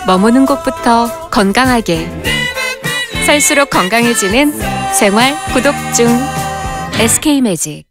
머무는 곳부터 건강하게 살수록 건강해지는 생활 구독 중 SK매직